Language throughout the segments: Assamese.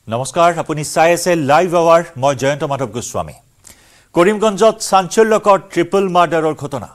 নমস্কাৰ আপুনি চাই আছে লাইভ আৱাৰ মই জয়ন্ত মাধৱ গোস্বামী কৰিমগঞ্জত চাঞ্চল্যকৰ ট্ৰিপল মাৰ্ডাৰৰ ঘটনা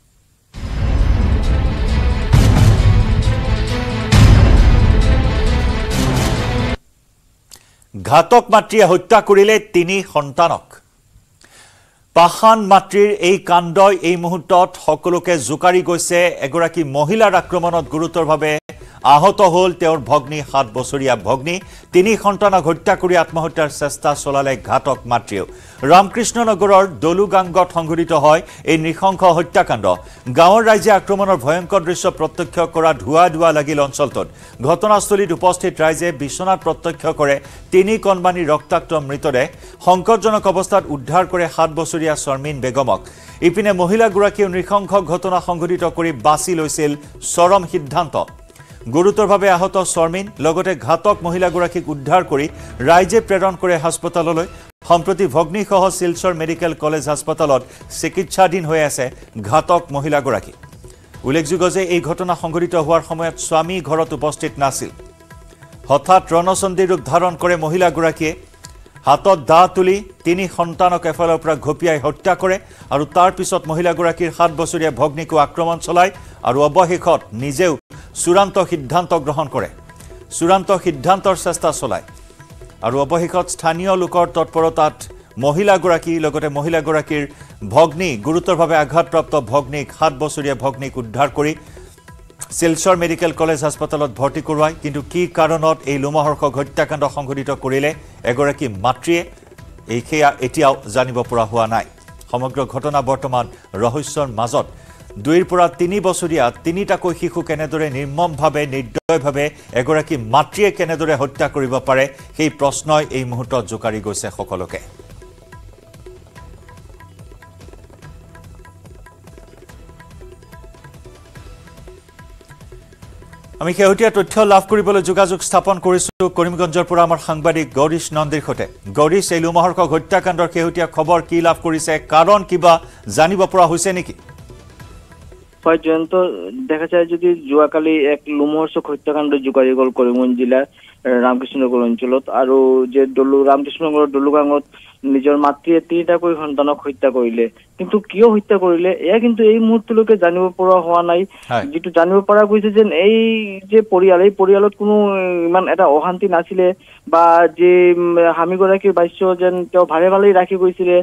ঘাতক মাতৃয়ে হত্যা কৰিলে তিনি সন্তানক পাহান মাতৃৰ এই কাণ্ডই এই মুহূৰ্তত সকলোকে জুকাৰি গৈছে এগৰাকী মহিলাৰ আক্ৰমণত গুৰুতৰভাৱে আহত হল তেওঁৰ ভগ্নী 7 বছৰীয়া ভগ্নী তিনি সন্তানক হত্যা কৰি আত্মহত্যাৰ চেষ্টা চলালে ঘাতক মাতৃও ৰামকৃষ্ণনগৰৰ দলুগাংগত সংঘটিত হয় এই নৃশংস হত্যাকাণ্ড গাঁৱৰ ৰাইজে আক্ৰমণৰ ভয়ংকৰ দৃশ্য প্ৰত্যক্ষ কৰা ধুৱা লাগিল অঞ্চলটোত ঘটনাস্থলীত উপস্থিত ৰাইজে বিছনাত প্ৰত্যক্ষ কৰে তিনি কণমানি ৰক্তাক্ত মৃতদেহ সংকটজনক অৱস্থাত উদ্ধাৰ কৰে 7 বছৰীয়া শৰ্মিন বেগমক ইপিনে মহিলাগৰাকীয়ে নৃশংস ঘটনা সংঘটিত কৰি বাছি লৈছিল চৰম সিদ্ধান্ত গুৰুতৰভাৱে আহত শৰ্মিন লগতে ঘাতক মহিলাগৰাকীক উদ্ধাৰ কৰি ৰাইজে প্ৰেৰণ কৰে হাস্পতাললৈ সম্প্ৰতি ভগ্নীসহ শিলচৰ মেডিকেল কলেজ হাস্পতালত চিকিৎসাধীন হৈ আছে ঘাতক মহিলাগৰাকী উল্লেখযোগ্য যে এই ঘটনা সংঘটিত হোৱাৰ সময়ত স্বামী ঘৰত উপস্থিত নাছিল হঠাৎ ৰণচণ্ডী ৰূপ ধাৰণ কৰে মহিলাগৰাকীয়ে হাতত দা তুলি তিনি সন্তানক এফালৰ পৰা ঘপিয়াই হত্যা কৰে আৰু তাৰ পিছত মহিলাগৰাকীৰ 7 বছৰীয়া ভগ্নীকো আক্ৰমণ চলায় আৰু অৱশেষত নিজেও চূড়ান্ত সিদ্ধান্ত গ্ৰহণ কৰে চূড়ান্ত সিদ্ধান্তৰ চেষ্টা চলায় আৰু অৱশেষত স্থানীয় লোকৰ তৎপৰতাত মহিলাগৰাকী লগতে মহিলাগৰাকীৰ ভগ্নী গুৰুতৰভাৱে আঘাতপ্ৰাপ্ত ভগ্নীক 7 বছৰীয়া ভগ্নীক উদ্ধাৰ কৰি শিলচৰ মেডিকেল কলেজ হাস্পতালত ভৰ্তি কৰোৱায় কিন্তু কি কাৰণত এই লোমহৰ্ষক হত্যাকাণ্ড সংঘটিত কৰিলে এগৰাকী মাতৃয়ে এতিয়াও জানিব পৰা হোৱা নাই সমগ্ৰ ঘটনা বৰ্তমান ৰহস্যৰ মাজত 2 পৰা 3 বছৰীয়া তিনিটাকৈ শিশু কেনেদৰে নিৰ্মমভাৱে নিৰ্দয়ভাৱে এগৰাকী মাতৃয়ে কেনেদৰে হত্যা কৰিব পাৰে সেই প্ৰশ্নই এই মুহূৰ্তত জোকাৰি গৈছে সকলোকে আমি শেহতীয়া তথ্য লাভ কৰিবলৈ যোগাযোগ স্থাপন কৰিছো কৰিমগঞ্জৰ পৰা আমাৰ সাংবাদিক গৌৰীশ নন্দীৰ সৈতে গৌৰীশ এই লোমহৰ্ষক হত্যাকাণ্ডৰ শেহতীয়া খবৰ কি লাভ কৰিছে কাৰণ কিবা জানিব পৰা হৈছে নেকি পর্যন্ত দেখা যায় যদি যোৱাকালি এক লোমহৰ্ষক হত্যাকাণ্ড জুকাৰি গল কৰিমগঞ্জ জিলাৰ ৰামকৃষ্ণনগৰ অঞ্চলত আৰু যে ৰামকৃষ্ণনগৰৰ দলুগাঙত নিজৰ মাতৃয়ে তিনিটাকৈ সন্তানক হত্যা কৰিলে কিন্তু কিয় হত্যা কৰিলে এয়া কিন্তু এই মুহূৰ্তলৈকে জানিব পৰা হোৱা নাই যেটো জানিব পৰা গৈছে যে এই যে পৰিয়ালত কোনো ইমান এটা অশান্তি নাছিলে বা যে হামিগৰাকীৰ বাস্য যেন তেওঁ ভালে ৰাখি গৈছিলে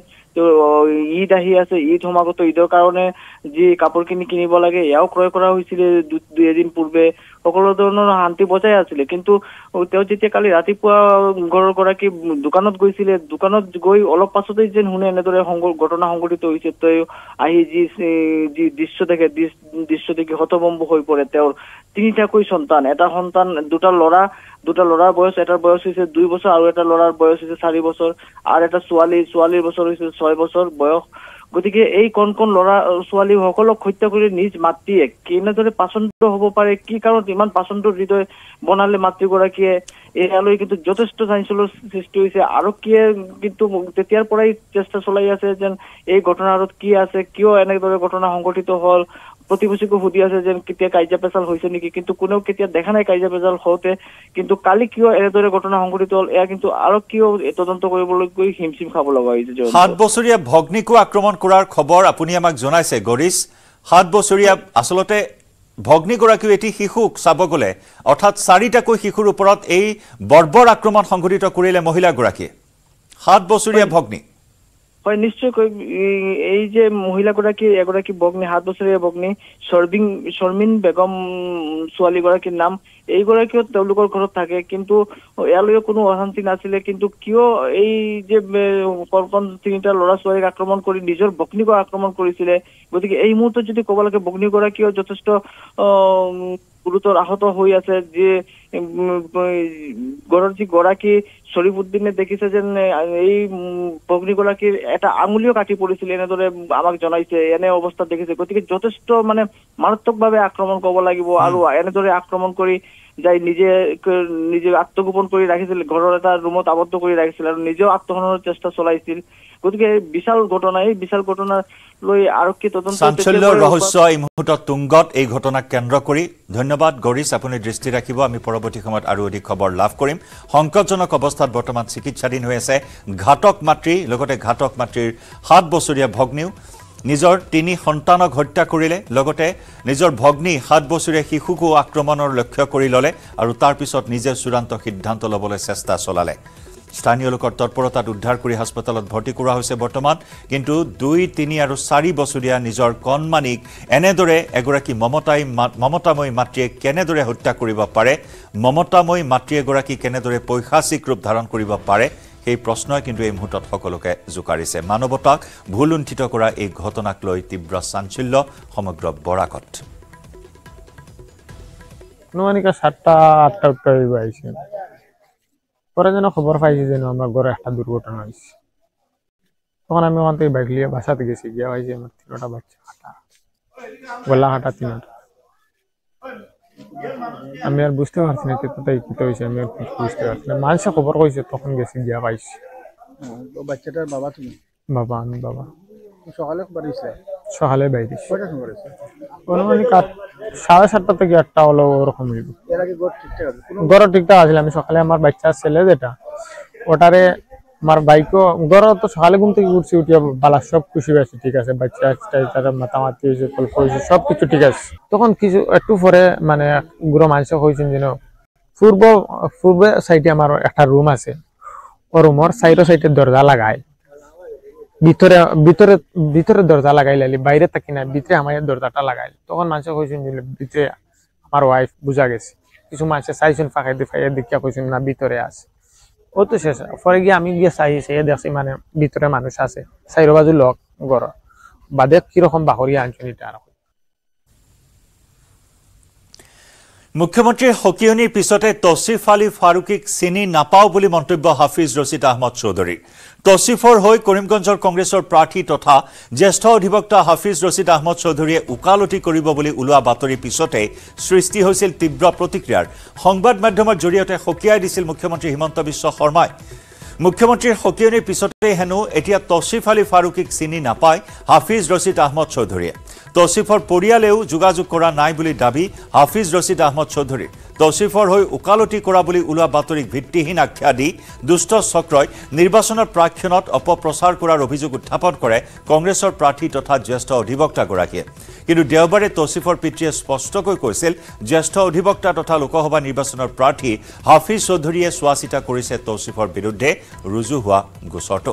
ঈদ আহি আছে ঈদ সমাগত ঈদৰ কাৰণে যি কাপোৰ কিনিব লাগে ইয়াও ক্ৰয় কৰা হৈছিল দুই এদিন পূৰ্বে সকলো ধৰণৰ শান্তি বজাই আছিল কিন্তু তেওঁ যেতিয়া কালি ৰাতিপুৱা ঘৰৰ গৰাকী দোকানত গৈছিল দোকানত গৈ অলপ পাছতেই যেন শুনে এনেদৰে ঘটনা সংঘটিত হৈছে তেওঁ আহি যি দৃশ্য দেখি হতভম্ব হৈ পৰে তেওঁৰ তিনিটাকৈ সন্তান এটা সন্তান দুটা ল'ৰাৰ বয়স এটাৰ বয়স হৈছে 2 বছৰ আৰু এটা ল'ৰাৰ বয়স হৈছে 4 বছৰ আৰু এটা ছোৱালীৰ বছৰ হৈছে 6 বছৰ বয়স গতিকে এই কোন ল'ৰা ছোৱালী সকলক হত্যা কৰি নিজ মাতৃয়ে কেনেদৰে পছন্দ হ'ব পাৰে কি কাৰণত ইমান পছন্দ হৃদয় বনালে মাতৃগৰাকীয়ে এয়ালৈ কিন্তু যথেষ্ট চাঞ্চল্যৰ সৃষ্টি হৈছে আৰু কিন্তু তেতিয়াৰ পৰাই চেষ্টা চলাই আছে যেন এই ঘটনাত কি আছে কিয় এনেদৰে ঘটনা সংঘটিত হল প্ৰতিবেশীকো সুধি আছে যেন কেতিয়া কাজিয়া পেচাল হৈছে নেকি কিন্তু কোনেও কেতিয়া দেখা নাই কাজিয়া পেচাল হওঁতে কিন্তু কালি কিয় এনেদৰে ঘটনা সংঘটিত হল এয়া কিন্তু আৰু কিয় তদন্ত কৰিবলৈ গৈ হিমশিম খাব লগা হৈছে 7 বছৰীয়া ভগ্নীকো আক্ৰমণ কৰাৰ খবৰ আপুনি আমাক জনাইছে গৰিশ 7 বছৰীয়া আসলতে ভগ্নীগৰাকীও এটি শিশুক চাব গলে অৰ্থাৎ 4টাকৈ শিশুৰ ওপৰত এই বৰ্বৰ আক্ৰমণ সংঘটিত কৰিলে মহিলাগৰাকীয়ে 7 বছৰীয়া ভগ্নী হয় নিশ্চয়কৈ এই যে এগৰাকী ভগ্নী 7 বছৰীয়া ভগ্নী শৰ্মিন বেগম ছোৱালীগৰাকীৰ নাম এইগৰাকীও তেওঁলোকৰ ঘৰত থাকে কিন্তু ইয়ালৈও কোনো অশান্তি নাছিলে কিন্তু কিয় এই যে তিনিটা ল'ৰা ছোৱালীক আক্ৰমণ কৰি নিজৰ ভগ্নীক আক্ৰমণ কৰিছিলে গতিকে এই মুহূৰ্তত যদি ক'ব লাগে ভগ্নীগৰাকীও যথেষ্ট গুৰুতৰ আহত হৈ আছে যে গৰাকী শৰীফুদ্দিনে দেখিছে যেন এই ভগ্নীগৰাকীৰ এটা আঙুলিও কাটি পৰিছিল এনেদৰে আমাক জনাইছে এনে অৱস্থাত দেখিছে গতিকে যথেষ্ট মানে মাৰাত্মকভাৱে আক্ৰমণ কৰিব লাগিব আৰু এনেদৰে আক্ৰমণ কৰি যাই নিজে আত্মগোপন কৰি ৰাখিছিল ঘৰৰ এটা ৰুমত আবদ্ধ কৰি ৰাখিছিল আৰু নিজেও আত্মহননৰ চেষ্টা চলাইছিল গতিকে বিশাল ঘটনা, এই বিশাল ঘটনা লৈ আৰক্ষী তদন্ত চাঞ্চল্যৰ ৰহস্য এই মুহূৰ্তত তুংগত এই ঘটনাক কেন্দ্ৰ কৰি। ধন্যবাদ গৰিছ, আপুনি দৃষ্টি ৰাখিব। আমি পৰৱৰ্তী সময়ত আৰু অধিক খবৰ লাভ কৰিম। সংকটজনক অৱস্থাত বৰ্তমান চিকিৎসাধীন হৈ আছে ঘাতক মাতৃ, লগতে ঘাতক মাতৃৰ 7 বছৰীয়া ভগ্নীও। নিজৰ 3 সন্তানক হত্যা কৰিলে, লগতে নিজৰ ভগ্নী 7 বছৰীয়া শিশুকো আক্ৰমণৰ লক্ষ্য কৰি ল'লে আৰু তাৰ পিছত নিজে চূড়ান্ত সিদ্ধান্ত ল'বলৈ চেষ্টা চলালে। স্থানীয় লোকৰ তৎপৰতাত উদ্ধাৰ কৰি হাস্পতালত ভৰ্তি কৰা হৈছে বৰ্তমান। কিন্তু 2, 3 আৰু 4 বছৰীয়া নিজৰ কণমানিক এনেদৰে এগৰাকী মমতাময়ী মাতৃয়ে কেনেদৰে হত্যা কৰিব পাৰে, মমতাময়ী মাতৃ এগৰাকী কেনেদৰে পৈশাচিক ৰূপ ধাৰণ কৰিব পাৰে, সেই প্ৰশ্নই কিন্তু এই মুহূৰ্তত সকলোকে জোকাৰিছে। মানৱতাক ভুল লুণ্ঠিত কৰা এই ঘটনাক লৈ তীব্ৰ চাঞ্চল্য সমগ্ৰ বৰাকত। অনুমানিকা 7টা-8টা উঠতে আহিছে, পরে যেন খবর পাইছি যেন আমার ঘরে একটা দুর্ঘটনা হয়েছে। তখন আমি ওখান থেকে বাইক নিয়ে বাসাতে গেছি, গিয়ে পাইছি আমার 3টা বাচ্চা কাটা, গলা কাটা 3টা। আমি আর বুঝতে পারছি না কোথায় কি হয়েছে, আমি আর বুঝতে পারছি না। মানুষে খবর কইছে, তখন গেছি, গিয়া পাইছি। বাচ্চাটার বাবা তুমি? বাবা, আমি বাবা। সকালে খবর দিয়েছে? সকালে বাইরে কয়টা খবর আছে? অনুমানিক 7:30 থেকে 8টা হলো ওরকম। এর আগে ঘর ঠিকঠাক আছে? ঘর ঠিকঠাক আছে। আমি সকালে আমার বাচ্চা ছেলে যেটা ওটারে আমার বাইকও ঘর তো সকালে ঘুম থেকে উঠছি, উঠিয়া বালা সব খুশি আছে, ঠিক আছে, বাচ্চা তার মাতামাতি হয়েছে, গল্প হয়েছে, সব কিছু ঠিক আছে। তখন কিছু একটু পরে মানে গুড়ো মানুষ হয়েছেন যেন পূর্ব সাইডে আমার একটা রুম আছে, ও রুমর সাইডে দরজা লাগায়, ভিতরে দরজা লাগাইলে বাইরে থাকি না, ভিতরে আমার দরজাটা লাগাইল। তখন মানুষ কইছেন যে ভিতরে আমার ওয়াইফ বুঝা গেছে। কিছু মানুষ চাইছেন ফাঁকাই দিয়ে দেখিয়া কইছেন না ভিতরে আছে। ও তো শেষ। পরে গিয়ে আমি গিয়ে চাইছে দেখছি মানে ভিতরে মানুষ আছে, চাইর বাজু লক ঘর বাদে কিরকম বাহরিয়া আনছেন এটা আর। মুখ্যমন্ত্ৰীৰ সকিয়নিৰ পিছতে তৌছিফ আলী ফাৰুকীক চিনি নাপাওঁ বুলি মন্তব্য হাফিজ ৰছিদ আহমদ চৌধুৰীৰ। তৌছিফৰ হৈ কৰিমগঞ্জৰ কংগ্ৰেছৰ প্ৰাৰ্থী তথা জ্যেষ্ঠ অধিবক্তা হাফিজ ৰছিদ আহমদ চৌধুৰীয়ে ওকালতি কৰিব বুলি ওলোৱা বাতৰিৰ পিছতে সৃষ্টি হৈছিল তীব্ৰ প্ৰতিক্ৰিয়াৰ। সংবাদ মাধ্যমৰ জৰিয়তে সকীয়াই দিছিল মুখ্যমন্ত্ৰী হিমন্ত বিশ্ব শৰ্মাই। মুখ্যমন্ত্ৰীৰ সকিয়নিৰ পিছতে হেনো এতিয়া তৌছিফ আলী ফাৰুকীক চিনি নাপায় হাফিজ ৰছিদ আহমদ চৌধুৰীয়ে। তৌছিফৰ পৰিয়ালেও যোগাযোগ কৰা নাই বুলি দাবী হাফিজ ৰছিদ আহমদ চৌধুৰীৰ। তৌছিফৰ হৈ ওকালতি কৰা বুলি ওলোৱা বাতৰিক ভিত্তিহীন আখ্যা দি দুষ্ট চক্ৰই নিৰ্বাচনৰ প্ৰাক্ষণত অপপ্ৰচাৰ কৰাৰ অভিযোগ উত্থাপন কৰে কংগ্ৰেছৰ প্ৰাৰ্থী তথা জ্যেষ্ঠ অধিবক্তাগৰাকীয়ে। কিন্তু দেওবাৰে তৌছিফৰ পিতৃয়ে স্পষ্টকৈ কৈছিল জ্যেষ্ঠ অধিবক্তা তথা লোকসভা নিৰ্বাচনৰ প্ৰাৰ্থী হাফিজ চৌধুৰীয়ে চোৱা চিতা কৰিছে তৌছিফৰ বিৰুদ্ধে ৰুজু হোৱা গোচৰটো।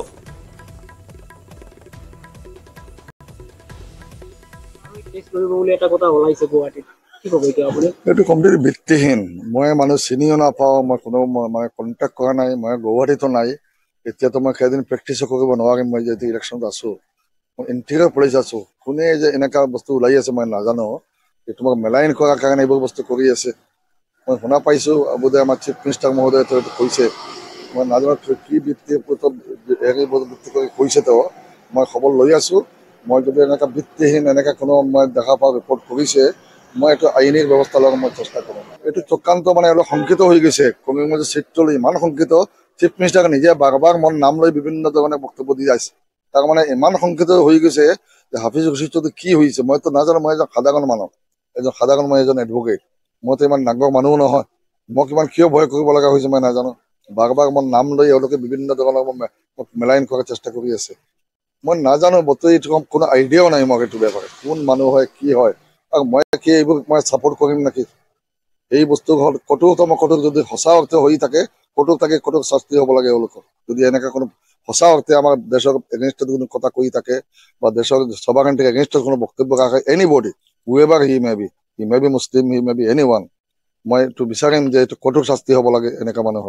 এইটো কমপ্লিট ভিত্তিহীন। মই মানুহ চিনিও নাপাওঁ, মই কোনো মানে কণ্টেক্ট কৰা নাই, মই গুৱাহাটীতো নাই। এতিয়াতো মই সেইদিন প্ৰেক্টিছো কৰিব নোৱাৰিম। মই যিহেতু ইলেকশ্যনত আছো, মই ইণ্টেৰিয়ৰ পুলিচ আছো। কোনে যে এনেকুৱা বস্তু ওলাই আছে মই নাজানো। তোমাক মেলাইন কৰাৰ কাৰণে এইবোৰ বস্তু কৰি আছে। মই শুনা পাইছো বোধহয় আমাৰ চিফ মিনিষ্টাৰ মহোদয়ে কৈছে, মই নাজানো কি ভিত্তি কৰি কৈছে। তেওঁ মই খবৰ লৈ আছো। মই যদি এনেকুৱা ভিত্তিহীন এনেকুৱা কোনো মই দেখা পাওঁ ৰিপৰ্ট কৰিছে, মই এইটো আইনীৰ ব্যৱস্থা ল'ব মই চেষ্টা কৰিম। এইটো চক্ৰান্ত মানে অলপ শংকিত হৈ গৈছে। কংগ্ৰেছৰ চিটটো ইমান শংকিত, চিফ মিনিষ্টাৰক নিজে বাৰ মোৰ নাম লৈ বিভিন্ন ধৰণে বক্তব্য দি আছে। তাৰ মানে ইমান শংকিত হৈ গৈছে যে হাফিজ ৰছিদটো কি হৈছে মইতো নাজানো। মই এজন সাধাৰণ মানুহ, মই এজন এডভকেট। মইতো ইমান ডাঙৰ মানুহো নহয়। মোক ইমান কিয় ভয় কৰিব লগা হৈছে মই নাজানো। বাৰ মোৰ নাম লৈ এওঁলোকে বিভিন্ন ধৰণৰ মেলাইন কৰাৰ চেষ্টা কৰি আছে। মই নাজানো বৰ্তমান কোনো আইডিয়াও নাই মোক এইটো ব্যাপাৰে, কোন মানুহ হয় কি হয়। আৰু মই কি এইবোৰ মই ছাপোৰ্ট কৰিম নেকি? এই বস্তু কঠোৰ যদি সঁচা অৰ্থে হৈ থাকে তাকে কঠোৰ শাস্তি হ'ব লাগে এওঁলোকৰ। যদি এনেকৈ কোনো সঁচা অৰ্থে আমাৰ দেশৰ এগেইনষ্টত কোনো কথা কৈ থাকে বা দেশৰ সভাকান্তিক এগেইনষ্টত কোনো বক্তব্য ৰাখে, anybody whoever he may be Muslim, he may be এনিৱান, মই এইটো বিচাৰিম যে এইটো কঠোৰ শাস্তি হ'ব লাগে এনেকুৱা মানুহৰ।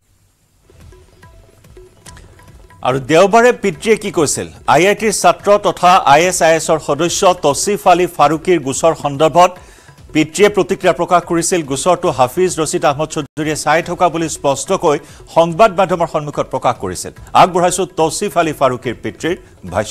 আৰু দেওবাৰে পিতৃয়ে কি কৈছিল? IITৰ ছাত্ৰ তথা ISISৰ সদস্য তৌছিফ আলী ফাৰুকীৰ গোচৰ সন্দৰ্ভত পিতৃয়ে প্ৰতিক্ৰিয়া প্ৰকাশ কৰিছিল। গোচৰটো হাফিজ ৰছিদ আহমদ চৌধুৰীয়ে চাই থকা বুলি স্পষ্টকৈ সংবাদ মাধ্যমৰ সন্মুখত প্ৰকাশ কৰিছিল। আগবঢ়াইছো তৌছিফ আলী ফাৰুকীৰ পিতৃৰ ভাষ্য।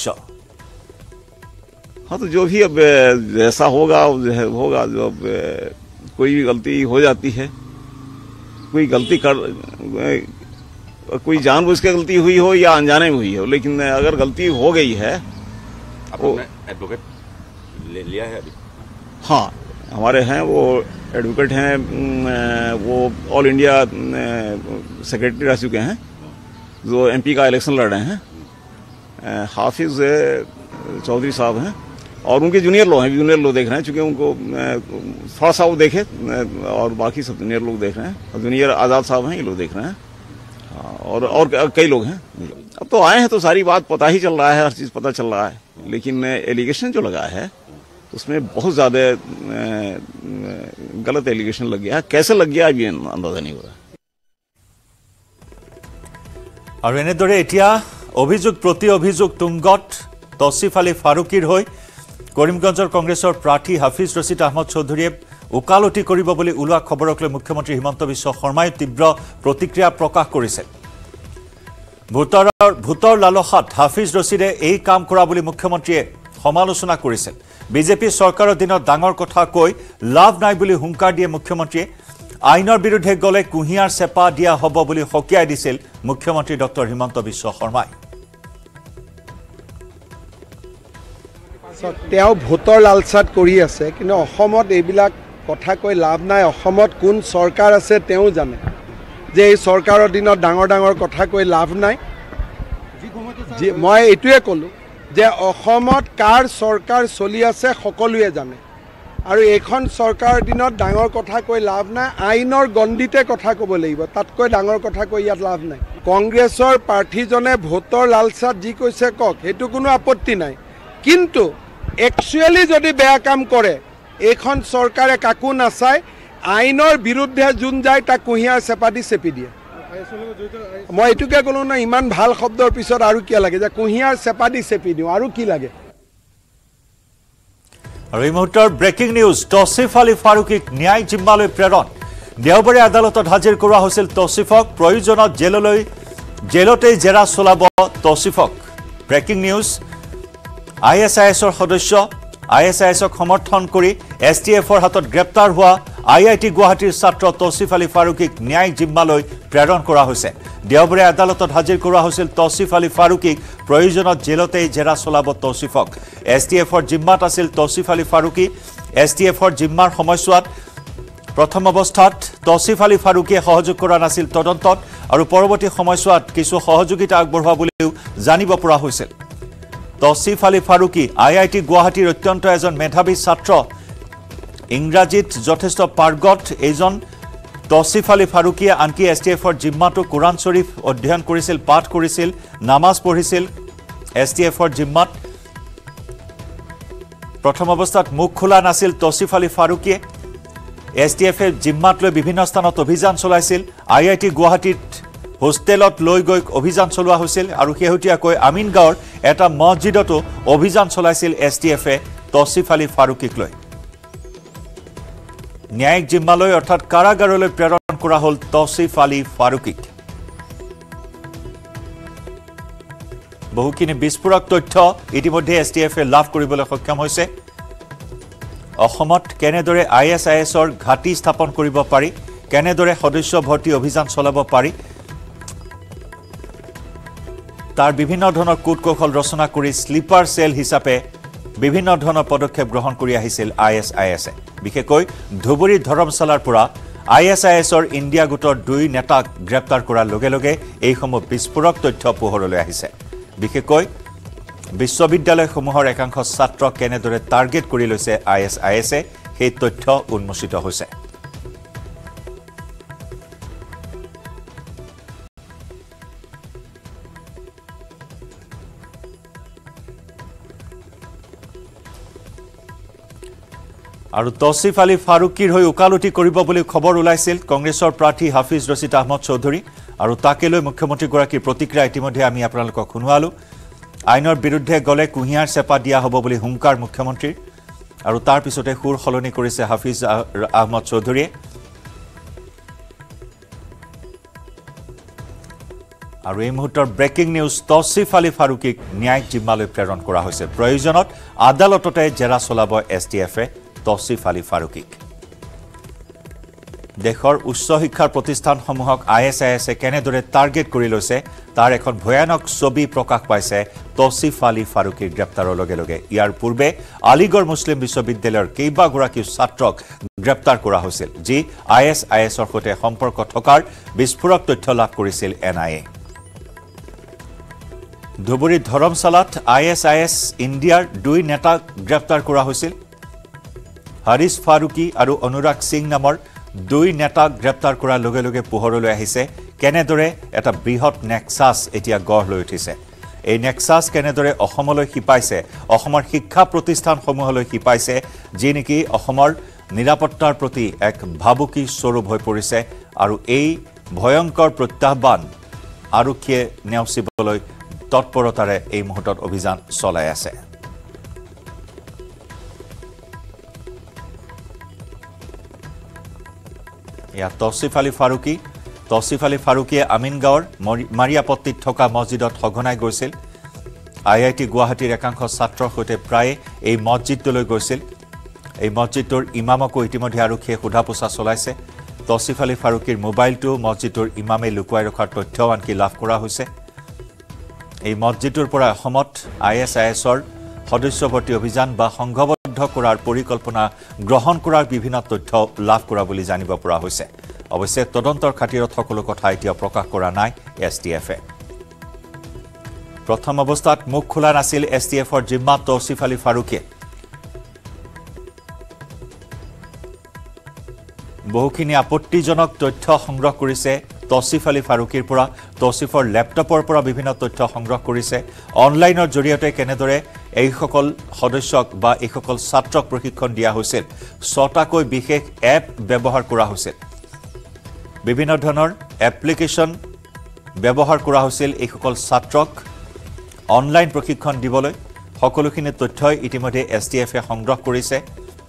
हाँ तो जो भी अब जैसा होगा जो अब कोई भी गलती हो जाती है, कोई गलती कोई जानबूझ के गलती हुई हो या अनजाने में हुई हो, लेकिन अगर गलती हो गई है आपने एडवोकेट ले लिया है अभी? हाँ, हमारे हैं वो एडवोकेट हैं, वो ऑल इंडिया सेक्रेटरी रह चुके हैं, जो एमपी का इलेक्शन लड़ रहे हैं, हाफिज चौधरी साहब हैं, और उनके जूनियर लोग हैं, जूनियर लोग देख रहे हैं, चूंकि उनको थोड़ा सा वो देखे और बाकी सब जूनियर लोग देख रहे हैं, जूनियर आज़ाद साहब हैं, ये लोग देख रहे हैं, और कई लोग हैं। अब तो आए हैं तो सारी बात पता ही चल रहा है, हर चीज़ पता चल रहा है, लेकिन एलिगेशन जो लगा है उसमें बहुत ज़्यादा गलत एलिगेशन लग गया है। कैसे लग गया अभी अंदाजा नहीं हो रहा। और এনেদৰে এতিয়া অভিযোগ প্ৰতি অভিযোগ তুংগত তৌছিফ আলী ফাৰুকীৰ হৈ কৰিমগঞ্জৰ কংগ্ৰেছৰ প্ৰাৰ্থী হাফিজ ৰছিদ আহমদ চৌধুৰীয়ে উকালতি কৰিব বুলি ওলোৱা খবৰক লৈ মুখ্যমন্ত্ৰী হিমন্ত বিশ্ব শৰ্মাই তীব্ৰ প্ৰতিক্ৰিয়া প্ৰকাশ কৰিছে। ভোটৰ লালসাত হাফিজ ৰছিদে এই কাম কৰা বুলি মুখ্যমন্ত্ৰীয়ে সমালোচনা কৰিছে। বিজেপি চৰকাৰৰ দিনত ডাঙৰ কথা কৈ লাভ নাই বুলি হুংকাৰ দিয়ে মুখ্যমন্ত্ৰীয়ে। আইনৰ বিৰুদ্ধে গলে কুহিয়াৰ চেপা দিয়া হ'ব বুলি হকিয়াই দিছিল মুখ্যমন্ত্ৰী ডক্টৰ হিমন্ত বিশ্ব শৰ্মাই। তেওঁ ভোটৰ লালচাত কৰি আছে, কিন্তু অসমত এইবিলাক কথা কৈ লাভ নাই। অসমত কোন চৰকাৰ আছে তেওঁ জানে যে এই চৰকাৰৰ দিনত ডাঙৰ ডাঙৰ কথা কৈ লাভ নাই। মই এইটোৱে ক'লোঁ যে অসমত কাৰ চৰকাৰ চলি আছে সকলোৱে জানে, আৰু এইখন চৰকাৰৰ দিনত ডাঙৰ কথা কৈ লাভ নাই। আইনৰ গণ্ডিতে কথা ক'ব লাগিব, তাতকৈ ডাঙৰ কথা কৈ ইয়াত লাভ নাই। কংগ্ৰেছৰ প্ৰাৰ্থীজনে ভোটৰ লালচাত যি কৈছে কওক, সেইটো কোনো আপত্তি নাই, কিন্তু একচুৱেলি যদি বেয়া কাম কৰে এইখন চৰকাৰে কাকো নাচায়, আইনৰ বিৰুদ্ধে যোন যায় তাক কুঁহিয়াৰ চেপা দি চেপি দিয়ে। মই এইটোকে ক'লোঁ ন, ইমান ভাল শব্দৰ পিছত আৰু কি লাগে, যে কুঁহিয়াৰ চেপা দি চেপি দিওঁ, আৰু কি লাগে। আৰু এই মুহূৰ্তৰ ব্ৰেকিং নিউজ, তৌছিফ আলী ফাৰুকীক ন্যায়িক জিম্মালৈ প্ৰেৰণ। দেওবাৰে আদালতত হাজিৰ কৰোৱা হৈছিল তৌছিফক। প্ৰয়োজনত জেলতেই জেৰা চলাব তৌছিফক। ব্ৰেকিং নিউজ, ISISৰ সদস্য, ISISক সমৰ্থন কৰি STFৰ হাতত গ্ৰেপ্তাৰ হোৱা IIT গুৱাহাটীৰ ছাত্ৰ তৌছিফ আলী ফাৰুকীক ন্যায়িক জিম্মালৈ প্ৰেৰণ কৰা হৈছে। দেওবাৰে আদালতত হাজিৰ কৰোৱা হৈছিল তৌছিফ আলী ফাৰুকীক। প্ৰয়োজনত জেলতেই জেৰা চলাব তৌছিফক। STFৰ জিম্মাত আছিল তৌছিফ আলী ফাৰুকী। STFৰ জিম্মাৰ সময়ছোৱাত প্ৰথম অৱস্থাত তৌছিফ আলী ফাৰুকীয়ে সহযোগ কৰা নাছিল তদন্তত, আৰু পৰৱৰ্তী সময়ছোৱাত কিছু সহযোগিতা আগবঢ়োৱা বুলিও জানিব পৰা হৈছিল। তৌছিফ আলী ফাৰুকী IIT গুৱাহাটীৰ অত্যন্ত এজন মেধাৱী ছাত্ৰ, ইংৰাজীত যথেষ্ট পাৰ্গত এইজন তৌছিফ আলী ফাৰুকীয়ে। আনকি STFৰ জিম্মাতো কোৰাণ শ্বৰীফ অধ্যয়ন কৰিছিল, পাঠ কৰিছিল, নামাজ পঢ়িছিল STFৰ জিম্মাত। প্ৰথম অৱস্থাত মুখ খোলা নাছিল তৌছিফ আলী ফাৰুকীয়ে। STFে জিম্মাত লৈ বিভিন্ন স্থানত অভিযান চলাইছিল। IIT গুৱাহাটীত হোষ্টেলত লৈ গৈ অভিযান চলোৱা হৈছিল, আৰু শেহতীয়াকৈ আমিনগাঁৱৰ এটা মছজিদতো অভিযান চলাইছিল STFে তৌছিফ আলী ফাৰুকীক লৈ। ন্যায়িক জিম্মালৈ অৰ্থাৎ কাৰাগাৰলৈ প্ৰেৰণ কৰা হ'ল তৌছিফ আলী ফাৰুকীক। বহুখিনি বিস্ফোৰক তথ্য ইতিমধ্যে STFে লাভ কৰিবলৈ সক্ষম হৈছে। অসমত কেনেদৰে ISISৰ ঘাটি স্থাপন কৰিব পাৰি, কেনেদৰে সদস্য ভৰ্তি অভিযান চলাব পাৰি, তাৰ বিভিন্ন ধৰণৰ কূট কৌশল ৰচনা কৰি স্লিপাৰ সেল হিচাপে বিভিন্ন ধৰণৰ পদক্ষেপ গ্ৰহণ কৰি আহিছিল ISISে। বিশেষকৈ ধুবুৰী ধৰমশালাৰ পৰা ISISৰ ইণ্ডিয়া গোটৰ 2 নেতাক গ্ৰেপ্তাৰ কৰাৰ লগে লগে এইসমূহ বিস্ফোৰক তথ্য পোহৰলৈ আহিছে। বিশেষকৈ বিশ্ববিদ্যালয়সমূহৰ একাংশ ছাত্ৰক কেনেদৰে টাৰ্গেট কৰি লৈছে ISISে, সেই তথ্য উন্মোচিত হৈছে। আৰু তৌছিফ আলী ফাৰুকীৰ হৈ উকালতি কৰিব বুলি খবৰ ওলাইছিল কংগ্ৰেছৰ প্ৰাৰ্থী হাফিজ ৰছিদ আহমদ চৌধুৰী, আৰু তাকে লৈ মুখ্যমন্ত্ৰীগৰাকীৰ প্ৰতিক্ৰিয়া ইতিমধ্যে আমি আপোনালোকক শুনোৱালো। আইনৰ বিৰুদ্ধে গলে কুঁহিয়াৰ চেপা দিয়া হ'ব বুলি হুংকাৰ মুখ্যমন্ত্ৰীৰ, আৰু তাৰ পিছতে সুৰ সলনি কৰিছে হাফিজ আহমদ চৌধুৰীয়ে। আৰু এই মুহূৰ্তৰ ব্ৰেকিং নিউজ, তৌছিফ আলী ফাৰুকীক ন্যায়িক জিম্মালৈ প্ৰেৰণ কৰা হৈছে। প্ৰয়োজনত আদালততে জেৰা চলাব STFে তৌছিফ আলী ফাৰুকীক। দেশৰ উচ্চ শিক্ষাৰ প্ৰতিষ্ঠানসমূহক ISIS কেনেদৰে টাৰ্গেট কৰি লৈছে তাৰ এখন ভয়ানক ছবি প্ৰকাশ পাইছে তৌছিফ আলী ফাৰুকীৰ গ্ৰেপ্তাৰৰ লগে লগে ইয়াৰ পূৰ্বে আলিগড় মুছলিম বিশ্ববিদ্যালয়ৰ কেইবাগৰাকী ছাত্ৰক গ্ৰেপ্তাৰ কৰা হৈছিল যি ISISৰ সৈতে সম্পৰ্ক থকাৰ বিস্ফোৰক তথ্য লাভ কৰিছিল NIA ধুবুৰী ধৰমশালাত ISIS ইণ্ডিয়াৰ দুই নেতাক গ্ৰেপ্তাৰ কৰা হৈছিল হাৰিছ ফাৰুকী আৰু অনুৰাগ সিং নামৰ দুই নেতাক গ্ৰেপ্তাৰ কৰাৰ লগে লগে পোহৰলৈ আহিছে কেনেদৰে এটা বৃহৎ নেক্সাছ এতিয়া গঢ় লৈ উঠিছে এই নেক্সাছ কেনেদৰে অসমলৈ শিপাইছে অসমৰ শিক্ষা প্ৰতিষ্ঠানসমূহলৈ শিপাইছে যি নেকি অসমৰ নিৰাপত্তাৰ প্ৰতি এক ভাবুকি স্বৰূপ হৈ পৰিছে আৰু এই ভয়ংকৰ প্ৰত্যাহ্বান আৰক্ষীয়ে নেওচিবলৈ তৎপৰতাৰে এই মুহূৰ্তত অভিযান চলাই আছে ইয়া তৌছিফ আলী ফাৰুকীয়ে আমিনগাঁৱৰ মাৰিয়াপট্টিত থকা মছজিদত সঘনাই গৈছিল IIT গুৱাহাটীৰ একাংশ ছাত্ৰৰ সৈতে প্ৰায় এই মছজিদলৈ গৈছিল এই মছজিদৰ ইমামকো ইতিমধ্যে আৰক্ষীয়ে সোধা পোছা চলাইছে তৌছিফ আলী ফাৰুকীৰ মোবাইলটো মছজিদৰ ইমামে লুকুৱাই ৰখাৰ তথ্যও আনকি লাভ কৰা হৈছে এই মছজিদৰ পৰা অসমত ISISৰ সদস্যভৰ্তি অভিযান বা সংঘবদ্ধ কৰাৰ পৰিকল্পনা গ্ৰহণ কৰাৰ বিভিন্ন তথ্য লাভ কৰা বুলি জানিব পৰা হৈছে অৱশ্যে তদন্তৰ খাতিৰত সকলো কথা এতিয়া প্ৰকাশ কৰা নাই STFে প্ৰথম অৱস্থাত মুখ খোলা নাছিল STFৰ জিম্মাত তৌছিফ আলী ফাৰুকীয়ে বহুখিনি আপত্তিজনক তথ্য সংগ্ৰহ কৰিছে তৌছিফ আলী ফাৰুকীৰ পৰা তৌছিফৰ ল্যাপটপৰ পৰা বিভিন্ন তথ্য সংগ্ৰহ কৰিছে অনলাইনৰ জৰিয়তে কেনেদৰে এই সকল সদস্যক বা এই সকল ছাত্ৰক প্ৰশিক্ষণ দিয়া হৈছিল ৬টাকৈ বিশেষ এপ ব্যৱহাৰ কৰা হৈছিল বিভিন্ন ধৰণৰ এপ্লিকেশন ব্যৱহাৰ কৰা হৈছিল এই সকল ছাত্ৰক অনলাইন প্ৰশিক্ষণ দিবলৈ সকলোখিনি তথ্যই ইতিমধ্যে STFে সংগ্ৰহ কৰিছে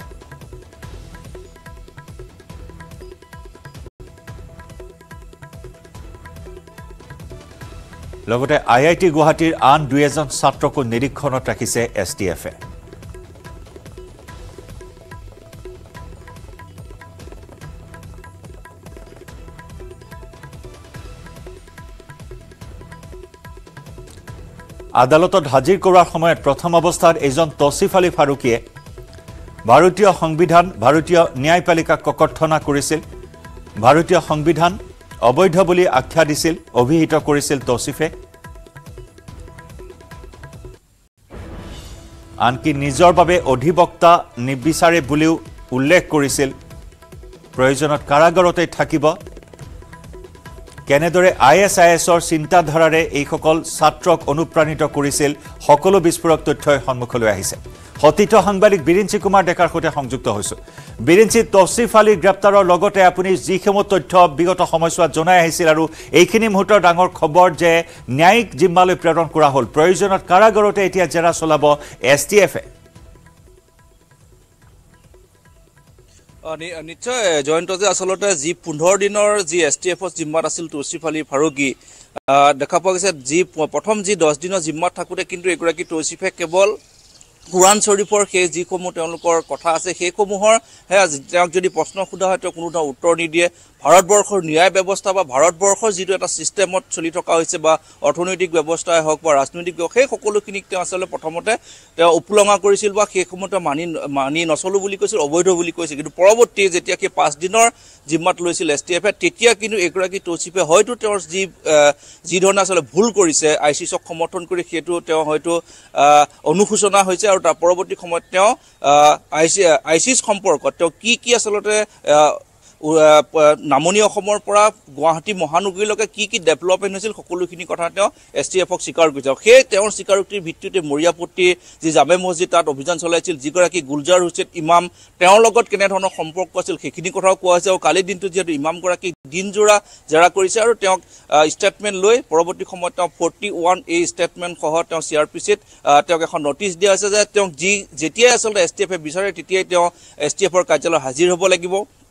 লগতে IIT গুৱাহাটীৰ আন দুই এজন ছাত্ৰকো নিৰীক্ষণত ৰাখিছে STFে আদালতত হাজিৰ কৰাৰ সময়ত প্ৰথম অৱস্থাত এজন তৌছিফ আলী ফাৰুকীয়ে ভাৰতীয় সংবিধান ভাৰতীয় ন্যায়পালিকাক ককৰ্থনা কৰিছিল ভাৰতীয় সংবিধান অবৈধ বুলি আখ্যা দিছিল অভিহিত কৰিছিল তৌছিফে আনকি নিজৰ বাবে অধিবক্তা নিবিচাৰে বুলিও উল্লেখ কৰিছিল প্ৰয়োজনত কাৰাগাৰতে থাকিব কেনেদৰে ISISৰ চিন্তাধাৰাৰে এই সকল ছাত্ৰক অনুপ্ৰাণিত কৰিছিল সকলো বিস্ফোৰক তথ্যই সন্মুখলৈ আহিছে হতিত সাংবাদিক বিৰিঞ্চি কুমাৰ ডেকাৰ সৈতে সংযুক্ত হৈছে বিৰিঞ্চি তৌছিফ আলী গ্ৰেপ্তাৰৰ লগতে আপুনি যিসমূহ তথ্য বিগত সময়ছোৱাত জনাই আহিছিল আৰু এইখিনি মুহূৰ্তৰ ডাঙৰ খবৰ যে ন্যায়িক জিম্মালৈ প্ৰেৰণ কৰা হ'ল প্ৰয়োজনত কাৰাগাৰতে এতিয়া জেৰা চলাব STFে নিশ্চয় জয়ন্ত যে আসলতে যি 15 দিনৰ যি STFৰ জিম্মাত আছিল তৌছিফ আলী ফাৰুকী দেখা পোৱা গৈছে যি প্ৰথম যি 10 দিনৰ জিম্মাত থাকোতে কিন্তু এগৰাকী তৌছিফে কেৱল কুৰান শৰীফৰ সেই যিসমূহ তেওঁলোকৰ কথা আছে সেইসমূহৰ তেওঁক যদি প্ৰশ্ন সোধা হয় তেওঁ কোনো উত্তৰ নিদিয়ে ভাৰতবৰ্ষৰ ন্যায় ব্যৱস্থা বা ভাৰতবৰ্ষৰ যিটো এটা সিস্টেমত চলি থকা হৈছে বা অৰ্থনৈতিক ব্যৱস্থাই হওক বা ৰাজনৈতিক সেই সকলোখিনিক তেওঁ আসলে প্ৰথমতে তেওঁ উপলঙা কৰিছিল বা সেইসমূহতে মানি নচলো বুলি কৈছিল অবৈধ বুলি কৈছিল কিন্তু পৰৱৰ্তী যেতিয়া কি 5 দিনৰ জিম্মাত লৈছিল STFে তেতিয়া কিন্তু এগৰাকী তৌছিফে হয়তো তেওঁৰ যি ধৰণে আসলে ভুল কৰিছে ICCক সমৰ্থন কৰি সেইটো তেওঁ হয়তো অনুশোচনা হৈছে আৰু তাৰ পৰৱৰ্তী সময়ত তেওঁ ICC সম্পৰ্কত তেওঁ কি আসলতে নামনি অসমৰ পৰা গুৱাহাটী মহানগৰীলৈকে কি ডেভেলপমেন্ট হৈছিল সকলোখিনি কথা তেওঁ STFক স্বীকাৰ কৰিছে সেই তেওঁৰ স্বীকাৰোক্তিৰ ভিত্তিতে মৰিয়াপট্টি যি জামে মছজিদ তাত অভিযান চলাইছিল যিগৰাকী গুলজাৰ হুছেইন ইমাম তেওঁৰ লগত কেনে ধৰণৰ সম্পৰ্ক আছিল সেইখিনি কথাও কোৱা হৈছে আৰু কালি দিনটো যিহেতু ইমামগৰাকী দিনজোৰা জেৰা কৰিছে আৰু তেওঁক ষ্টেটমেন্ট লৈ পৰৱৰ্তী সময়ত তেওঁ 41 এই ষ্টেটমেন্ট সহ তেওঁ CRPCত তেওঁক এখন নটিচ দিয়া হৈছে যে তেওঁক যেতিয়াই আচলতে STFে বিচাৰে তেতিয়াই তেওঁ STFৰ কাৰ্যালয়ত হাজিৰ হ'ব লাগিব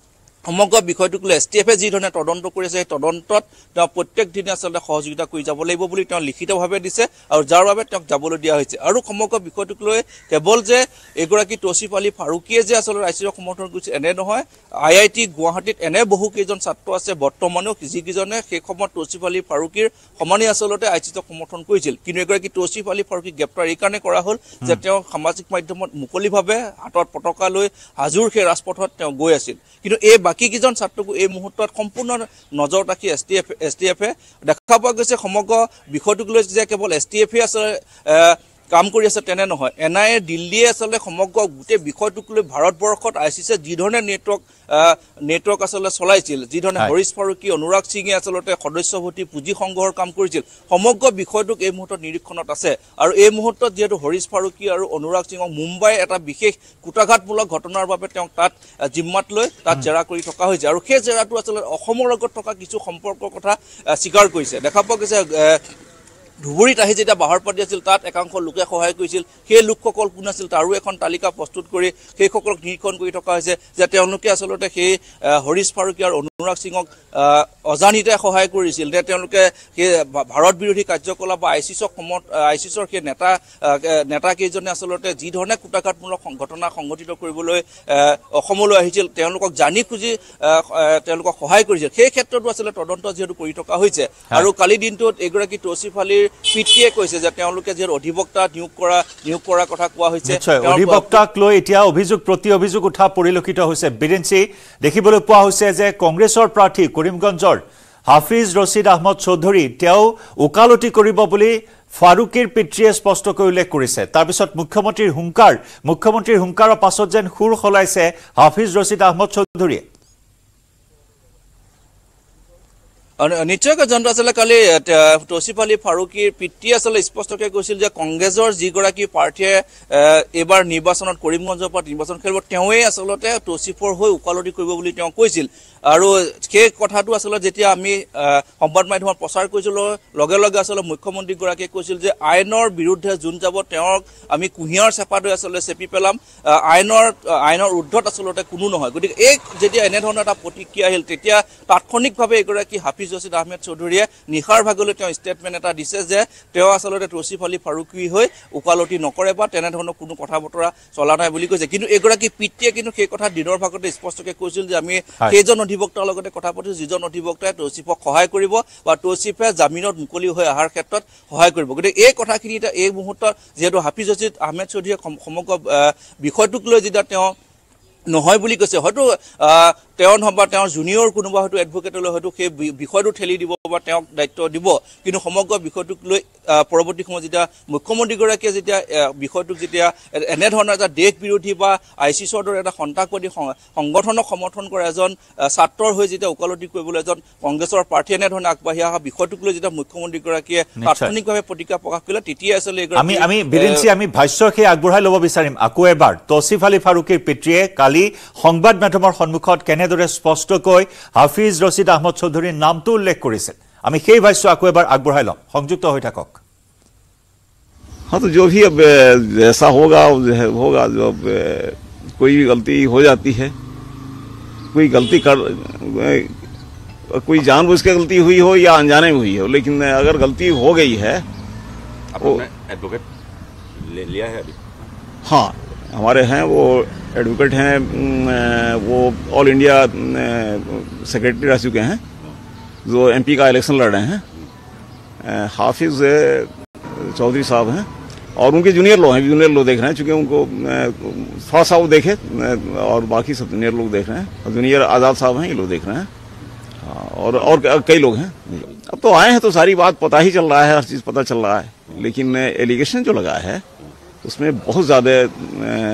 সমগ্ৰ বিষয়টোক লৈ STF যি ধৰণে তদন্ত কৰি আছে সেই তদন্তত তেওঁ প্ৰত্যেক দিনে আচলতে সহযোগিতা কৰি যাব লাগিব বুলি তেওঁ লিখিতভাৱে দিছে আৰু যাৰ বাবে তেওঁক যাবলৈ দিয়া হৈছে আৰু সমগ্ৰ বিষয়টোক লৈ কেৱল যে এগৰাকী তৌছিফ আলী ফাৰুকীয়ে যে আচলতে আইচিচিক সমৰ্থন কৰিছে এনে নহয় IIT গুৱাহাটীত এনে বহু কেইজন ছাত্ৰ আছে বৰ্তমানেও যিকেইজনে সেই সময়ত তৌছিফ আলী ফাৰুকীৰ সমানে আচলতে আইচিচিক সমৰ্থন কৰিছিল কিন্তু এগৰাকী তৌছিফ আলী ফাৰুকী গ্ৰেপ্তাৰ এই কাৰণে কৰা হ'ল যে তেওঁ সামাজিক মাধ্যমত মুকলিভাৱে হাতত পতাকা লৈ হাজোৰ সেই ৰাজপথত তেওঁ গৈ আছিল কিন্তু এই বাকি কিজন ছাত্ৰক এই মুহূৰ্তত সম্পূৰ্ণ নজৰ ৰাখি STF দেখা পোৱা গৈছে সমগ্ৰ বিষয়টোক লৈ যে কেৱল STF আছে কাম কৰি আছে তেনে নহয় NIA দিল্লীয়ে আচলতে সমগ্ৰ গোটেই বিষয়টোক লৈ ভাৰতবৰ্ষত ICC যি ধৰণে নেটৱৰ্ক আচলতে চলাইছিল যি ধৰণে হৰিশ ফাৰুকী অনুৰাগ সিঙে আচলতে সদস্যভৰ্তি পুঁজি সংগ্ৰহৰ কাম কৰিছিল সমগ্ৰ বিষয়টোক এই মুহূৰ্তত নিৰীক্ষণত আছে আৰু এই মুহূৰ্তত যিহেতু হৰিশ ফাৰুকী আৰু অনুৰাগ সিঙক মুম্বাই এটা বিশেষ কুটাঘাতমূলক ঘটনাৰ বাবে তেওঁক তাত জিম্মাত লৈ তাত জেৰা কৰি থকা হৈছে আৰু সেই জেৰাটো আচলতে অসমৰ লগত থকা কিছু সম্পৰ্কৰ কথা স্বীকাৰ কৰিছে দেখা পোৱা গৈছে ধুবুৰীত আহি যেতিয়া বাহৰ পাতি আছিল তাত একাংশ লোকে সহায় কৰিছিল সেই লোকসকল কোন আছিল তাৰো এখন তালিকা প্ৰস্তুত কৰি সেইসকলক নিৰীক্ষণ কৰি থকা হৈছে যে তেওঁলোকে আচলতে সেই হৰিশ ফাৰুকী আৰু অনুৰাগ সিঙক অজানিতে সহায় কৰিছিল যে তেওঁলোকে সেই ভাৰত বিৰোধী কাৰ্যকলাপ বা আইচিচিৰ সেই নেতা কেইজনে আচলতে যি ধৰণে কুটাঘাতমূলক ঘটনা সংঘটিত কৰিবলৈ অসমলৈ আহিছিল তেওঁলোকক জানি খুজি তেওঁলোকক সহায় কৰিছিল সেই ক্ষেত্ৰতো আচলতে তদন্ত যিহেতু কৰি থকা হৈছে আৰু কালি দিনটোত এগৰাকী তৌছিফ আলীৰ পিতৃয়ে কৈছে যে তেওঁলোকে যে অধিবক্তা নিয়োগ কৰাৰ কথা কোৱা হৈছে অধিবক্তাক লৈ এতিয়া অভিযোগ প্ৰতি অভিযোগ উঠা পৰিলক্ষিত হৈছে বিৰেঞ্চি দেখিবলৈ পোৱা হৈছে যে কংগ্ৰেছৰ প্ৰাৰ্থী কৰিমগঞ্জৰ হাফিজ ৰছিদ আহমদ চৌধুৰী তেওঁ উকালতি কৰিব বুলি ফাৰুকীৰ পিতৃয়ে স্পষ্টকৈ উল্লেখ কৰিছে তাৰ পিছত মুখ্যমন্ত্ৰীৰ হুংকাৰৰ পাছত যেন সুৰ সলাইছে হাফিজ ৰছিদ আহমদ চৌধুৰীয়ে নিশ্চয়কৈ জন্তু আচলতে কালি তৌছিফ আলী ফাৰুকীৰ পিতৃয়ে আচলতে স্পষ্টকৈ কৈছিল যে কংগ্ৰেছৰ যিগৰাকী প্ৰাৰ্থীয়ে এইবাৰ নিৰ্বাচনত কৰিমগঞ্জৰ পৰা নিৰ্বাচন খেলিব তেওঁৱে আচলতে তৌছিফৰ হৈ উকালতি কৰিব বুলি তেওঁ কৈছিল আৰু সেই কথাটো আচলতে যেতিয়া আমি সংবাদ মাধ্যমত প্ৰচাৰ কৰিছিলো লগে লগে আচলতে মুখ্যমন্ত্ৰীগৰাকীয়ে কৈছিল যে আইনৰ বিৰুদ্ধে যোন যাব তেওঁক আমি কুঁহিয়াৰ চেপালৈ আচলতে চেপি পেলাম আইনৰ ঊৰ্ধত আচলতে কোনো নহয় গতিকে এই যেতিয়া এনেধৰণৰ এটা প্ৰতিক্ৰিয়া আহিল তেতিয়া তাৎক্ষণিকভাৱে এগৰাকী হাফিজ ৰছিদ আহমেদ চৌধুৰীয়ে নিশাৰ ভাগলৈ তেওঁ ষ্টেটমেণ্ট এটা দিছে যে তেওঁ আচলতে তৌছিফ আলী ফাৰুকী হৈ উকালতি নকৰে বা তেনেধৰণৰ কোনো কথা বতৰা চলা নাই বুলি কৈছে কিন্তু এগৰাকী পিতৃয়ে কিন্তু সেই কথা দিনৰ ভাগতে স্পষ্টকৈ কৈছিল যে আমি সেইজন অধিবক্তাৰ লগতে কথা পাতিছো যিজন অধিবক্তাই তৌছিফক সহায় কৰিব বা তৌছিফে জামিনত মুকলি হৈ অহাৰ ক্ষেত্ৰত সহায় কৰিব গতিকে এই কথাখিনি এতিয়া এই মুহূৰ্তত যিহেতু হাফিজ ৰছিদ আহমেদ চৌধুৰীয়ে সমগ্ৰ বিষয়টোক লৈ যেতিয়া তেওঁ নহয় বুলি কৈছে হয়তো তেওঁ নহবা তেওঁৰ জুনিয়ৰ কোনোবা হয়তো এডভোকেটলৈ হয়তো সেই বিষয়টো ঠেলি দিব বা তেওঁক দায়িত্ব দিব কিন্তু সমগ্ৰ বিষয়টোক লৈ পৰৱৰ্তী সময়ত যেতিয়া মুখ্যমন্ত্ৰীগৰাকীয়ে যেতিয়া বিষয়টোক যেতিয়া এনেধৰণৰ এটা দেশ বিৰোধী বা আইচিচিৰ দৰে এটা সন্ত্ৰাসবাদী সংগঠনক সমৰ্থন কৰা এজন ছাত্ৰৰ হৈ যেতিয়া উকালতি কৰিবলৈ এজন কংগ্ৰেছৰ প্ৰাৰ্থী এনেধৰণে আগবাঢ়ি অহা বিষয়টোক লৈ যেতিয়া মুখ্যমন্ত্ৰীগৰাকীয়ে তাৎক্ষণিকভাৱে প্ৰতিক্ৰিয়া প্ৰকাশ কৰিলে তেতিয়া আচলতে আমি বিৰেঞ্চি আমি ভাষ্য সেই আগবঢ়াই ল'ব বিচাৰিম আকৌ এবাৰ তৌছিফ আলী ফাৰুকীৰ পিতৃয়ে কালি সংবাদ মাধ্যমৰ সন্মুখত কেনেদৰে স্পষ্টকৈ হাফিজ ৰছিদ আহমদ চৌধুৰীৰ নামটো উল্লেখ কৰিছিল আমি সেই ভাষ্য আকৌ এবাৰ আগবঢ়াই ল'ম সংযুক্ত হৈ থাকক हाँ तो जो भी अब ऐसा होगा जो अब कोई भी गलती हो जाती है कोई गलती कोई जानबूझ के गलती हुई हो या अनजाने में हुई हो लेकिन अगर गलती हो गई है आपने एडवोकेट ले लिया है अभी हाँ हमारे हैं वो एडवोकेट हैं वो ऑल इंडिया सेक्रेटरी रह चुके हैं जो MP का इलेक्शन लड़ रहे हैं हाफिज चौधरी साहब हैं और उनके जूनियर लोग हैं जूनियर लोग देख रहे हैं चूँकि उनको थोड़ा सा वो देखे और बाकी सब जूनियर लोग देख रहे हैं और जूनियर आज़ाद साहब हैं ये लोग देख रहे हैं और कई लोग हैं अब तो आए हैं तो सारी बात पता ही चल रहा है हर चीज़ पता चल रहा है लेकिन एलिगेशन जो लगा है उसमें बहुत ज़्यादा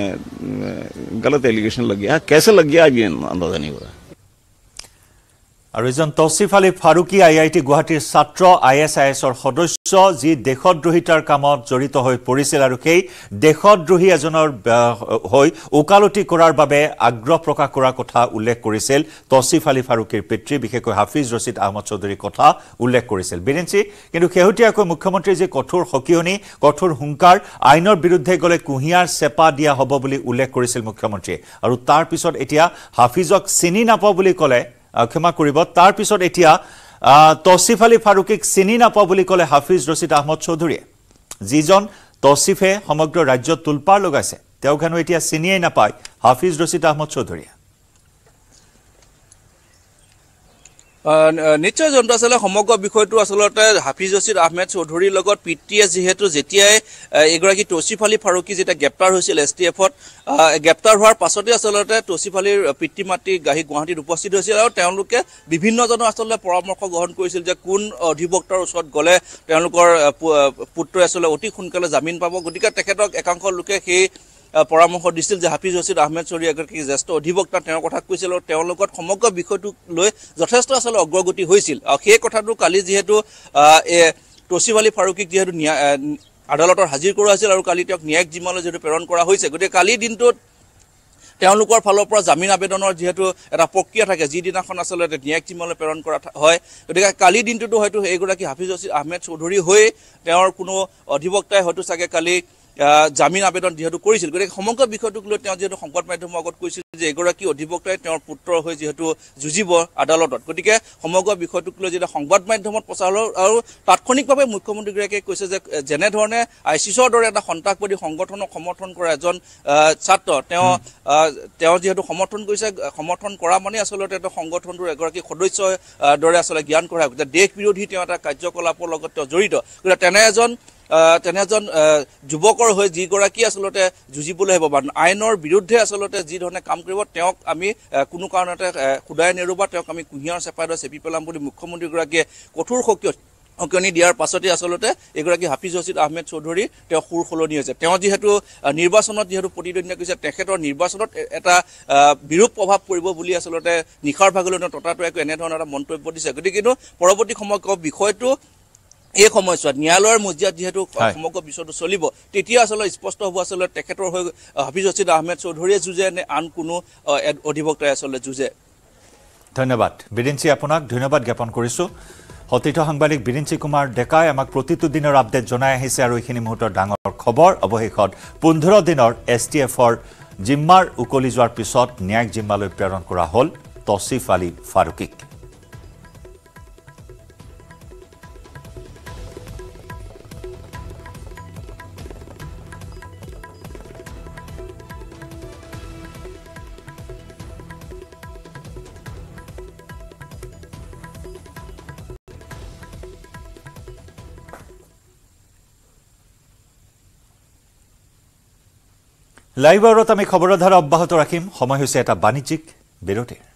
गलत एलिगेशन लग गया है कैसे लग गया अभी अंदाज़ा नहीं हो रहा है আৰু এজন তৌছিফ আলী ফাৰুকী IIT গুৱাহাটীৰ ছাত্ৰ ISISৰ সদস্য যি দেশদ্ৰোহিতাৰ কামত জড়িত হৈ পৰিছিল আৰু সেই দেশদ্ৰোহী এজনৰ হৈ ওকালতি কৰাৰ বাবে আগ্ৰহ প্ৰকাশ কৰাৰ কথা উল্লেখ কৰিছিল তৌছিফ আলী ফাৰুকীৰ পিতৃ বিশেষকৈ হাফিজ ৰছিদ আহমদ চৌধুৰীৰ কথা উল্লেখ কৰিছিল বিৰেঞ্চি কিন্তু শেহতীয়াকৈ মুখ্যমন্ত্ৰীৰ যে কঠোৰ সকিয়নি কঠোৰ হুংকাৰ আইনৰ বিৰুদ্ধে গলে কুহিয়াৰ চেপা দিয়া হ'ব বুলি উল্লেখ কৰিছিল মুখ্যমন্ত্ৰীয়ে আৰু তাৰ পিছত এতিয়া হাফিজক চিনি নাপাওঁ বুলি ক'লে ক্ষমা কৰিব তাৰ পিছত এতিয়া তৌছিফ আলী ফাৰুকীক চিনি নাপাওঁ বুলি ক'লে হাফিজ ৰছিদ আহমদ চৌধুৰীয়ে যিজন তৌছিফে সমগ্ৰ ৰাজ্যত তুলপাৰ লগাইছে তেওঁ কেনো এতিয়া চিনিয়ে নাপায় হাফিজ ৰছিদ আহমদ চৌধুৰীয়ে নিশ্চয় জন্তু আসলে সমগ্ৰ বিষয়টো আসলতে হাফিজ ৰছিদ আহমেদ চৌধুৰীৰ লগত পিতৃয়ে যেহেতু যেতিয়াই এগৰাকী তৌছিফ আলী ফাৰুকী যেতিয়া গ্ৰেপ্তাৰ হৈছিল STFত গ্ৰেপ্তাৰ হোৱাৰ পাছতে আসলতে তৌছিফ আলীৰ পিতৃ মাতৃ গুৱাহাটীত উপস্থিত হৈছিল আৰু তেওঁলোকে বিভিন্নজনৰ আসলতে পৰামৰ্শ গ্ৰহণ কৰিছিল যে কোন অধিবক্তাৰ ওচৰত গ'লে তেওঁলোকৰ পুত্ৰই আসলে অতি সোনকালে জামিন পাব গতিকে তেখেতক একাংশ লোকে সেই পৰামৰ্শ দিছিল যে হাফিজ ৰছিদ আহমেদ চৌধুৰী এগৰাকী জ্যেষ্ঠ অধিবক্তা তেওঁৰ কথা কৈছিল আৰু তেওঁৰ লগত সমগ্ৰ বিষয়টোক লৈ যথেষ্ট আসলে অগ্ৰগতি হৈছিল আৰু সেই কথাটো কালি যেহেতু তৌছিফ আলী ফাৰুকীক যেহেতু আদালতৰ হাজিৰ কৰা হৈছিল আৰু কালি তেওঁক ন্যায়িক জিম্মালৈ যেহেতু প্ৰেৰণ কৰা হৈছে গতিকে কালি দিনটোত তেওঁলোকৰ ফালৰ পৰা জামিন আবেদনৰ যেহেতু এটা প্ৰক্ৰিয়া থাকে যিদিনাখন আসলতে ন্যায়িক জিম্মালৈ প্ৰেৰণ কৰা হয় গতিকে কালি দিনটোতো হয়তো এইগৰাকী হাফিজ ৰছিদ আহমেদ চৌধুৰী হৈ তেওঁৰ কোনো অধিবক্তাই হয়তো চাগে কালি জামিন আবেদন যেহেতু কৰিছিল গতিকে সমগ্ৰ বিষয়টোক লৈ তেওঁ যেহেতু সংবাদ মাধ্যমৰ আগত কৈছিল যে এগৰাকী অধিবক্তাই তেওঁৰ পুত্ৰৰ হৈ যেহেতু যুঁজিব আদালতত গতিকে সমগ্ৰ বিষয়টোক লৈ যেতিয়া সংবাদ মাধ্যমত প্ৰচাৰ হ'ল আৰু তাৎক্ষণিকভাৱে মুখ্যমন্ত্ৰীগৰাকীয়ে কৈছে যে যেনেধৰণে ISISৰ দৰে এটা সন্ত্ৰাসবাদী সংগঠনক সমৰ্থন কৰা এজন ছাত্ৰ তেওঁ যেহেতু সমৰ্থন কৰা মানে আচলতে এটা সংগঠনটোৰ এগৰাকী সদস্যৰ দৰে আচলতে জ্ঞান কৰা গতিকে দেশ বিৰোধী তেওঁ এটা কাৰ্যকলাপৰ লগত তেওঁ জড়িত গতিকে তেনে এজন যুৱকৰ হৈ যিগৰাকী আচলতে যুঁজিবলৈ আহিব বা আইনৰ বিৰুদ্ধে আচলতে যি ধৰণে কাম কৰিব তেওঁক আমি কোনো কাৰণতে খুদাই নেৰোবা তেওঁক আমি কুহিয়াৰ চেপাই চেপি পেলাম বুলি মুখ্যমন্ত্ৰীগৰাকীয়ে কঠোৰ সকিয়নি দিয়াৰ পাছতে আচলতে এগৰাকী হাফিজ ৰছিদ আহমেদ চৌধুৰী তেওঁ সুৰ সলনি হৈছে তেওঁ যিহেতু নিৰ্বাচনত যেহেতু প্ৰতিদ্বন্দ্বিতা কৰিছে তেখেতৰ নিৰ্বাচনত এটা বিৰূপ প্ৰভাৱ পৰিব বুলি আচলতে নিশাৰ ভাগলৈ ততাতৈয়াকৈ এনেধৰণৰ এটা মন্তব্য দিছে গতিকে কিন্তু পৰৱৰ্তী সময়ত বিষয়টো এই সময়ছোৱাত ন্যায়ালয়ৰ মজিয়াত যেহেতু সমগ্ৰ বিষয়টো চলিব তেতিয়া আচলতে স্পষ্ট হ'ব আচলতে তেখেতৰ হৈ হাফিজ ৰছিদ আহমেদ চৌধুৰীয়ে যুঁজে নে আন কোনো অধিবক্তাই আচলতে যুঁজে ধন্যবাদ বিৰিঞ্চি আপোনাক ধন্যবাদ জ্ঞাপন কৰিছোঁ সতীৰ্থ সাংবাদিক বিৰিঞ্চি কুমাৰ ডেকাই আমাক প্ৰতিটো দিনৰ আপডেট জনাই আহিছে আৰু এইখিনি মুহূৰ্তৰ ডাঙৰ খবৰ অৱশেষত 15 দিনৰ STFৰ জিম্মাৰ উকলি যোৱাৰ পিছত ন্যায়িক জিম্মালৈ প্ৰেৰণ কৰা হ'ল তৌছিফ আলী ফাৰুকীক লাইভ আউটত আমি খবৰৰ ধাৰা অব্যাহত ৰাখিম সময় হৈছে এটা বাণিজ্যিক বিৰতিৰ